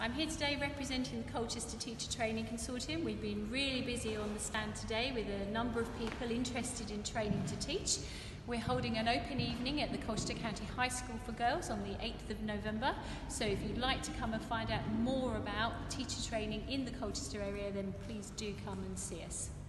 I'm here today representing the Colchester Teacher Training Consortium. We've been really busy on the stand today with a number of people interested in training to teach. We're holding an open evening at the Colchester County High School for Girls on the 8th of November. So if you'd like to come and find out more about teacher training in the Colchester area, then please do come and see us.